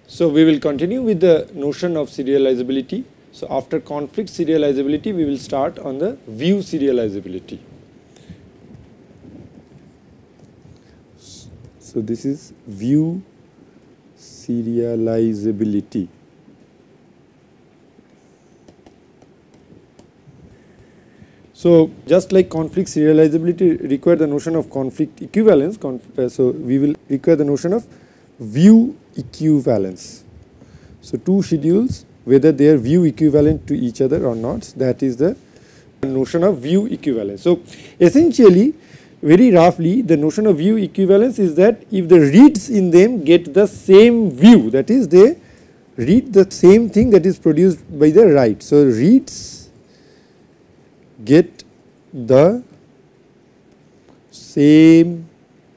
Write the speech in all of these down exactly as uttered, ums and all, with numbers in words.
So we will continue with the notion of serializability. So after conflict serializability, we will start on the view serializability. So this is view serializability. So just like conflict serializability require the notion of conflict equivalence, conf uh, so we will require the notion of view equivalence. So two schedules, whether they are view equivalent to each other or not, that is the notion of view equivalence. So essentially, very roughly, the notion of view equivalence is that if the reads in them get the same view, that is they read the same thing that is produced by the write. So reads get the same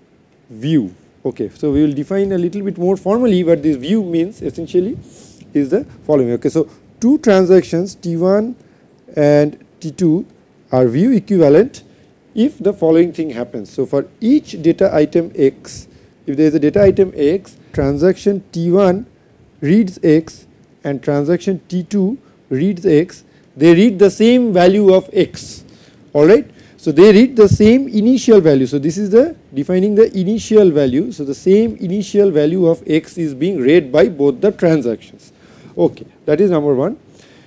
view. Okay, so we will define a little bit more formally what this view means. Essentially is the following. Okay, so two transactions T one and T two are view equivalent if the following thing happens. So for each data item X, if there is a data item X, transaction T one reads X and transaction T two reads X, they read the same value of X, alright. So they read the same initial value. So this is the defining the initial value. So the same initial value of X is being read by both the transactions. Okay, that is number one.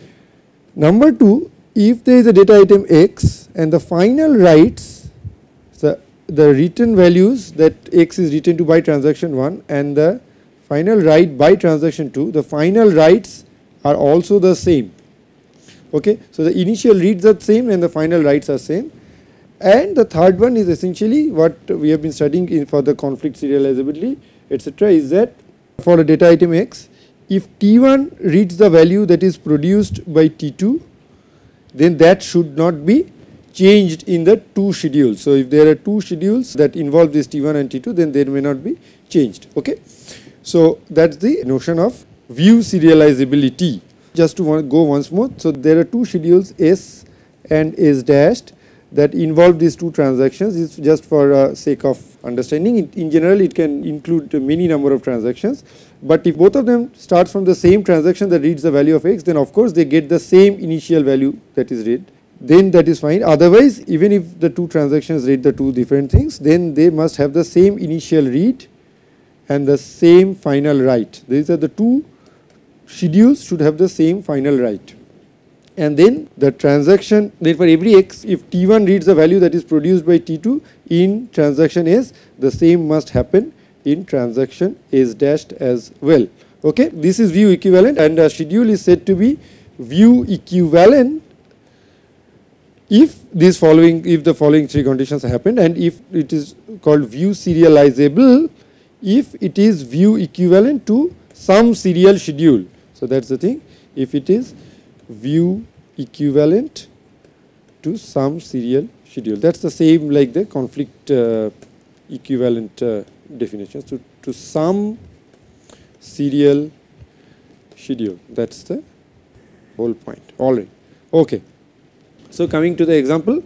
Number two, if there is a data item X and the final writes, the, the written values that X is written to by transaction one and the final write by transaction two, the final writes are also the same. Okay, so the initial reads are same and the final writes are same. And the third one is essentially what we have been studying in for the conflict serializability, et cetera, is that for a data item X, if T one reads the value that is produced by T two, then that should not be changed in the two schedules. So if there are two schedules that involve this T one and T two, then they may not be changed. Okay, so that's the notion of view serializability. Just to go once more, so there are two schedules S and S dashed that involve these two transactions. It's just for uh, sake of understanding. In, in general, it can include many number of transactions, but if both of them start from the same transaction that reads the value of X, then of course they get the same initial value that is read, then that is fine. Otherwise, even if the two transactions read the two different things, then they must have the same initial read and the same final write. These are the two schedules should have the same final write. And then the transaction, then for every X, if T one reads the value that is produced by T two in transaction S, the same must happen in transaction S dashed as well. Okay, this is view equivalent, and a schedule is said to be view equivalent if these following, if the following three conditions happen, and if it is called view serializable if it is view equivalent to some serial schedule. So that's the thing, if it is view equivalent to some serial schedule. That's the same like the conflict uh, equivalent uh, definition. So to some serial schedule, that's the whole point. All right. Okay. So coming to the example.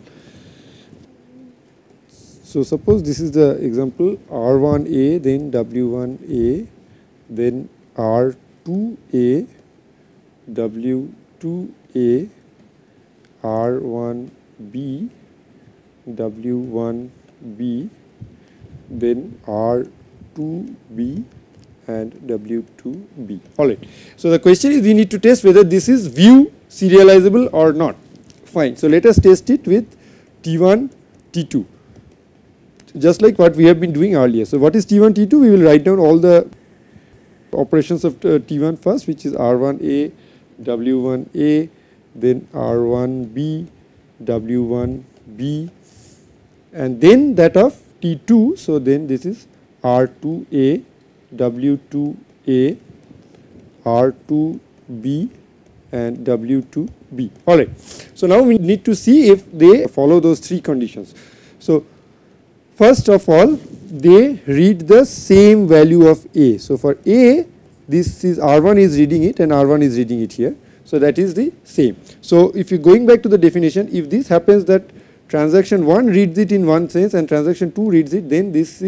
So suppose this is the example R one A, then W one A, then R two A, W two A, R one B, W one B, then R two B and W two B. Alright. So the question is, we need to test whether this is view serializable or not. Fine. So let us test it with T one, T two. Just like what we have been doing earlier. So what is T one, T two? We will write down all the operations of uh, T one first, which is R one A, W one A, then R one B, W one B, and then that of T two. So then this is R two A, W two A, R two B and W two B. Alright. So now we need to see if they follow those three conditions. So first of all, they read the same value of A. So for A, this is R one is reading it and R one is reading it here. So that is the same. So if you going back to the definition, if this happens that transaction one reads it in one sense and transaction two reads it, then this is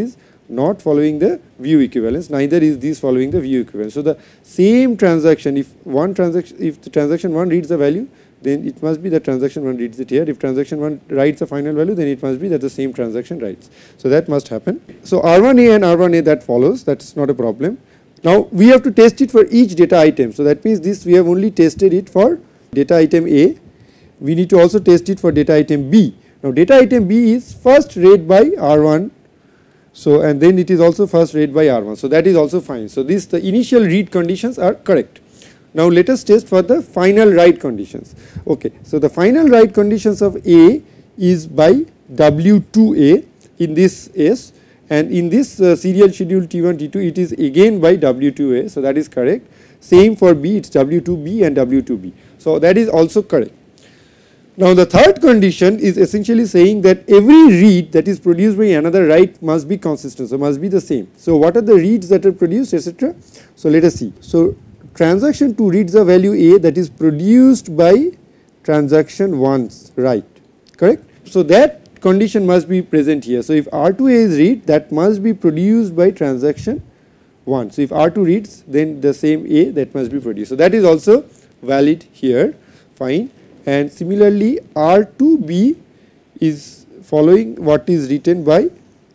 not following the view equivalence, neither is this following the view equivalence. So the same transaction, if one transaction, if the transaction one reads the value, then it must be that transaction one reads it here. If transaction one writes the final value, then it must be that the same transaction writes. So that must happen. So R one A and R one A, that follows, that's not a problem. Now we have to test it for each data item. So that means this we have only tested it for data item A. We need to also test it for data item B. Now data item B is first read by R one, so and then it is also first read by R one. So that is also fine. So this, the initial read conditions are correct. Now let us test for the final write conditions. Okay, so the final write conditions of A is by W two A in this S, and in this uh, serial schedule T one T two it is again by W two A, so that is correct. Same for B, it's W two B and W two B, so that is also correct. Now the third condition is essentially saying that every read that is produced by another write must be consistent, so must be the same. So what are the reads that are produced, etc. So let us see. So transaction two reads a value A that is produced by transaction one's write, correct. So that condition must be present here. So if R two A is read, that must be produced by transaction one. So if R two reads, then the same A that must be produced. So that is also valid here, fine. And similarly R two B is following what is written by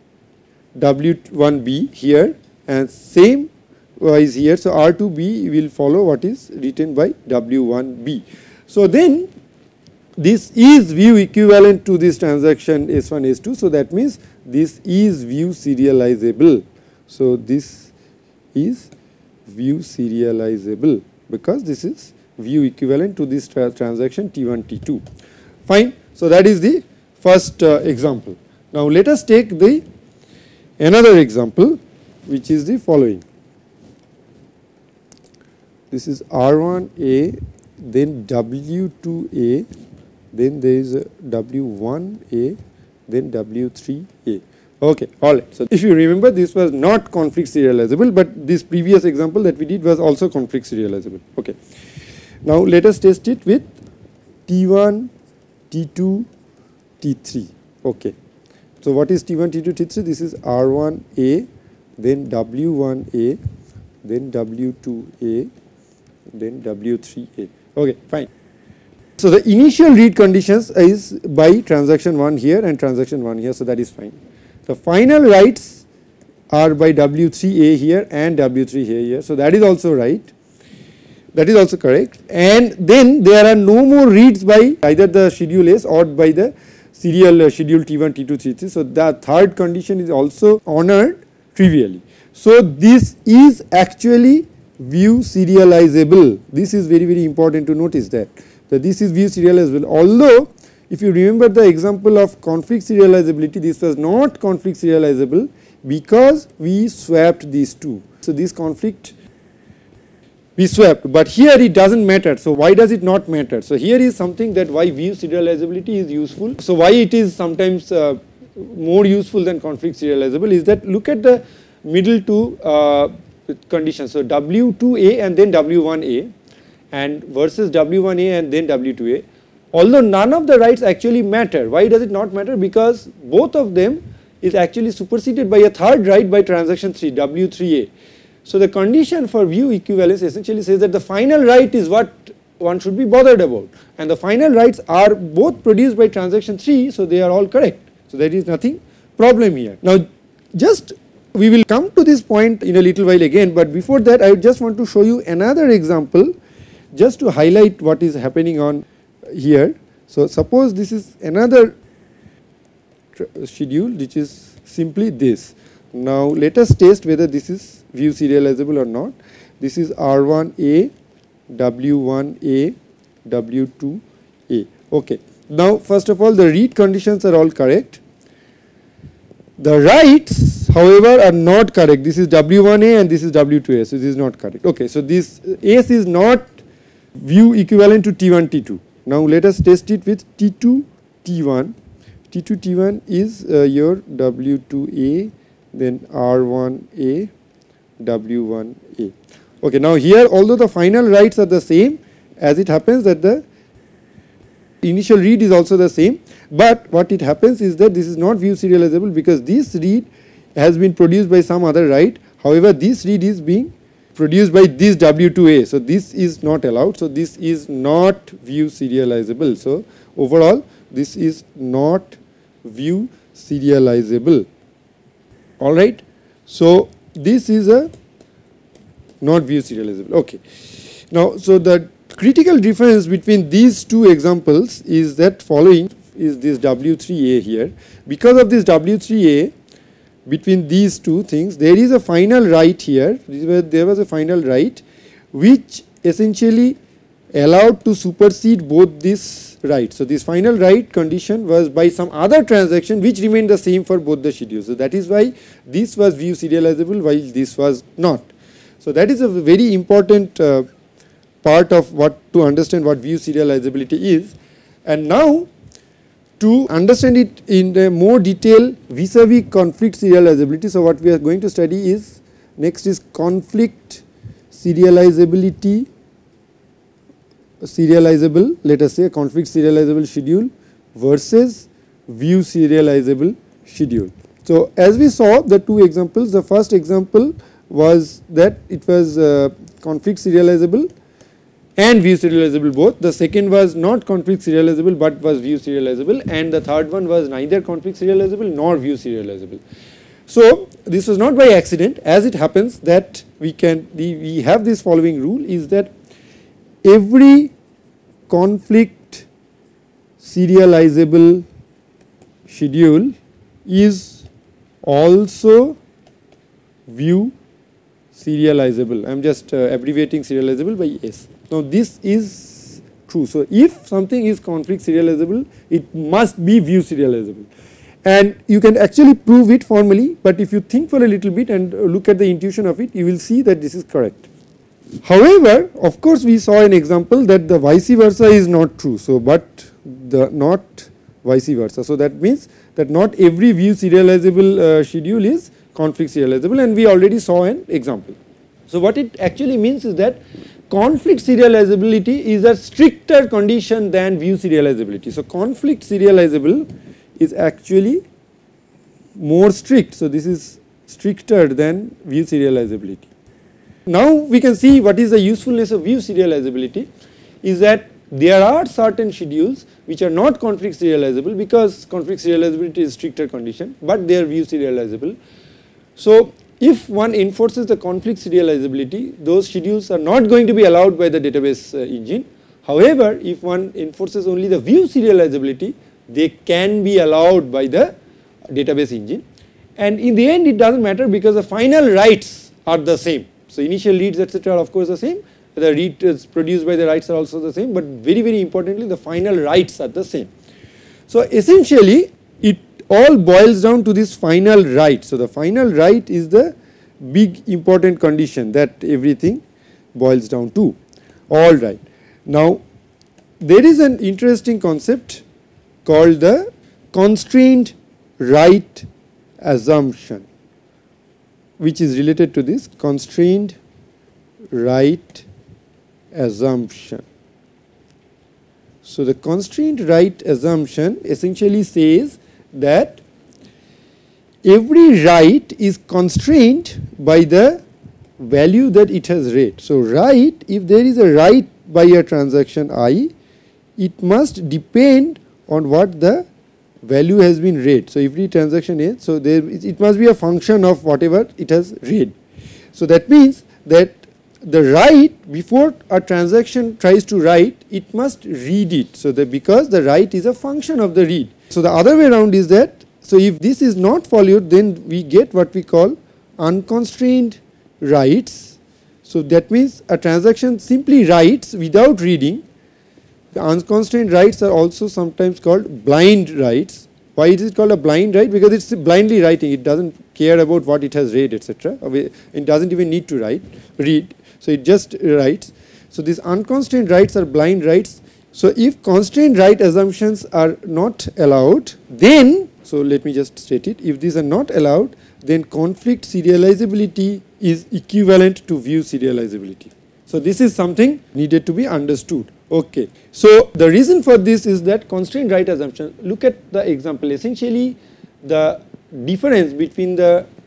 W one B here, and same wise here. So R two B will follow what is written by W one B. So then this is view equivalent to this transaction S one S two. So that means this is view serializable. So this is view serializable because this is view equivalent to this tra transaction T one T two. Fine. So that is the first uh, example. Now let us take the another example, which is the following. This is R one A, then W two A, then there is a W one A, then W three A. Okay, all right. So if you remember, this was not conflict serializable, but this previous example that we did was also conflict serializable. Okay. Now let us test it with T one, T two, T three. Okay. So what is T one, T two, T three? This is R one A, then W one A, then W two A, then W three A. Okay, fine. So the initial read conditions is by transaction one here and transaction one here, so that is fine. The final writes are by W three A here and W three A here, so that is also right. That is also correct. And then there are no more reads by either the schedule S or by the serial uh, schedule T one, T two, T three. So the third condition is also honored trivially. So this is actually view serializable. This is very very important to notice that. That this is view serializable. Although if you remember the example of conflict serializability, this was not conflict serializable because we swapped these two. So this conflict we swapped, but here it does not matter. So why does it not matter? So here is something that why view serializability is useful. So why it is sometimes uh, more useful than conflict serializable is that look at the middle two uh, conditions. So W two A and then W one A and versus W one A and then W two A. Although none of the writes actually matter. Why does it not matter? Because both of them is actually superseded by a third write by transaction three, W three A. So the condition for view equivalence essentially says that the final write is what one should be bothered about, and the final writes are both produced by transaction three, so they are all correct. So there is nothing problem here. Now just we will come to this point in a little while again, but before that I just want to show you another example just to highlight what is happening on here. So suppose this is another schedule which is simply this. Now let us test whether this is view serializable or not. This is R one A, W one A, W two A. Okay. Now first of all the read conditions are all correct. The writes however are not correct. This is W one A and this is W two A, so this is not correct. Okay, so this S is not view equivalent to T one T two. Now let us test it with T two T one. T two T one is uh, your W two A, then R one A, W one A. Okay, now here although the final writes are the same, as it happens that the initial read is also the same, but what it happens is that this is not view serializable because this read has been produced by some other write. However, this read is being produced by this W two A. So, this is not allowed. So, this is not view serializable. So, overall this is not view serializable. Alright. So, this is a not view serializable. Okay. Now, so the critical difference between these two examples is that following is this W three A here. Because of this W three A, between these two things, there is a final write here. There was a final write which essentially allowed to supersede both these writes. So, this final write condition was by some other transaction which remained the same for both the schedules. So, that is why this was view serializable while this was not. So, that is a very important uh, part of what to understand what view serializability is. And now, to understand it in a more detail vis-a-vis conflict serializability. So, what we are going to study is next is conflict serializability, serializable, let us say conflict serializable schedule versus view serializable schedule. So, as we saw the two examples, the first example was that it was uh, conflict serializable and view serializable both. The second was not conflict serializable but was view serializable, and the third one was neither conflict serializable nor view serializable. So, this was not by accident, as it happens that we can the, we have this following rule is that every conflict serializable schedule is also view serializable. I am just uh, abbreviating serializable by S. Now, this is true. So, if something is conflict serializable, it must be view serializable, and you can actually prove it formally, but if you think for a little bit and look at the intuition of it, you will see that this is correct. However, of course, we saw an example that the vice versa is not true. So, but the not vice versa. So, that means that not every view serializable uh, schedule is conflict serializable, and we already saw an example. So, what it actually means is that conflict serializability is a stricter condition than view serializability. So, conflict serializable is actually more strict. So, this is stricter than view serializability. Now, we can see what is the usefulness of view serializability is that there are certain schedules which are not conflict serializable because conflict serializability is stricter condition, but they are view serializable. So, if one enforces the conflict serializability, those schedules are not going to be allowed by the database uh, engine. However, if one enforces only the view serializability, they can be allowed by the database engine, and in the end it does not matter because the final writes are the same. So, initial reads etc. are of course the same, the reads produced by the writes are also the same, but very very importantly the final writes are the same. So, essentially it all boils down to this final write. So, the final write is the big important condition that everything boils down to. All right. Now, there is an interesting concept called the constrained right assumption, which is related to this constrained right assumption. So, the constrained right assumption essentially says that every write is constrained by the value that it has read. So, write, if there is a write by a transaction I, it must depend on what the value has been read. So, every transaction is, so there it must be a function of whatever it has read. So, that means that the write before a transaction tries to write, it must read it. So, that because the write is a function of the read. So, the other way around is that, so if this is not followed, then we get what we call unconstrained rights. So, that means a transaction simply writes without reading. The unconstrained rights are also sometimes called blind rights. Why is it called a blind write? Because it is blindly writing, it does not care about what it has read etc. It does not even need to write, read. So, it just writes. So, these unconstrained rights are blind rights. So, if constrained right assumptions are not allowed, then, so let me just state it, if these are not allowed, then conflict serializability is equivalent to view serializability. So, this is something needed to be understood. Okay. So, the reason for this is that constrained right assumption, look at the example, essentially the difference between the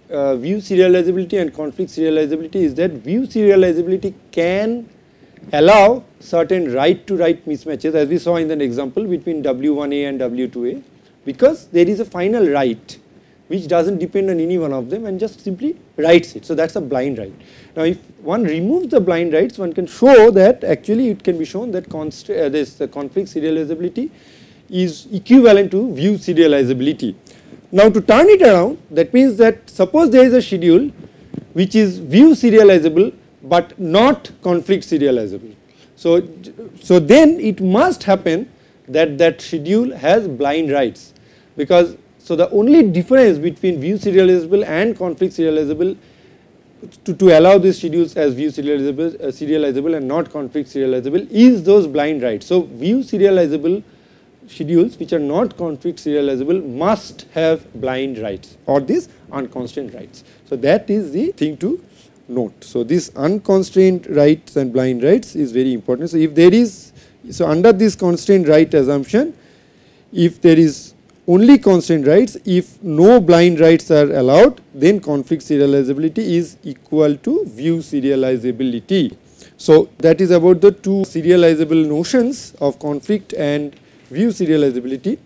uh, view serializability and conflict serializability is that view serializability can allow certain write to write mismatches, as we saw in the example between W one A and W two A, because there is a final write which does not depend on any one of them and just simply writes it. So, that is a blind write. Now, if one removes the blind writes, one can show that actually it can be shown that uh, this uh, conflict serializability is equivalent to view serializability. Now, to turn it around, that means that suppose there is a schedule which is view serializable but not conflict serializable. So, so then it must happen that that schedule has blind writes, because so the only difference between view serializable and conflict serializable to, to allow these schedules as view serializable, uh, serializable and not conflict serializable is those blind writes. So, view serializable schedules which are not conflict serializable must have blind writes or these unconstrained rights. So, that is the thing to note. So, this unconstrained rights and blind writes is very important. So, if there is, so under this constrained right assumption, if there is only constrained rights, if no blind writes are allowed, then conflict serializability is equal to view serializability. So, that is about the two serializable notions of conflict and view serializability.